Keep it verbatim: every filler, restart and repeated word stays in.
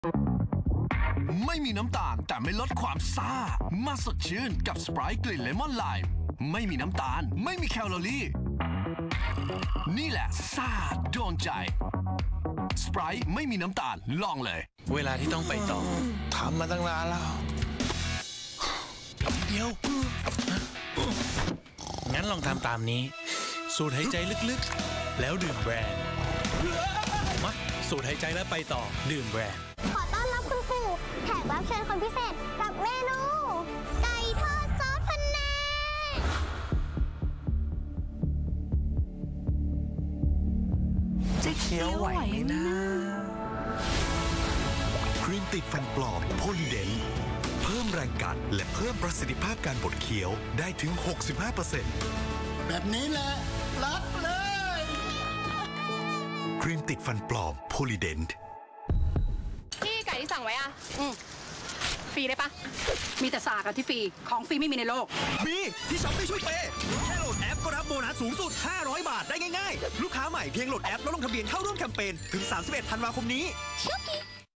ไม่มีน้ำตาลแต่ไม่ลดความซ่ามาสดชื่นกับสไปร์กลิ่นเลมอนไลม์ไม่มีน้ำตาลไม่มีแคลอรี่นี่แหละซ่าโดนใจสไปร์ไม่มีน้ำตาลลองเลยเวลาที่ต้องไปต่อทำมาตั้งนานแล้วเดี๋ยวงั้นลองทำตามนี้สูดหายใจลึกๆแล้วดื่มแบรนด์มาสูดหายใจแล้วไปต่อดื่มแบรนด์ขอต้อนรับคุณปู่แขกรับเชิญคนพิเศษกับเมนูไก่ทอดซอสพะแนงจะเคี้ยวไหวไหมนะครีมติดฟันปลอมโพลีเดนต์เพิ่มแรงกัดและเพิ่มประสิทธิภาพการบดเคี้ยวได้ถึง หกสิบห้าเปอร์เซ็นต์แบบนี้แหละรับเลยครีมติดฟันปลอมโพลีเดนต์พี่ไก่ที่สั่งไว้อ่ะอืมฟรีได้ปะมีแต่สากที่ฟรีของฟรีไม่มีในโลกมีที่ช็อปปี้ช่วยเปย์แค่โหลดแอปก็รับโบนัสสูงสุดห้าร้อยบาทได้ง่ายๆลูกค้าใหม่เพียงโหลดแอปแล้วลงทะเบียนเข้าร่วมแคมเปญถึงสามสิบเอ็ดธันวาคมนี้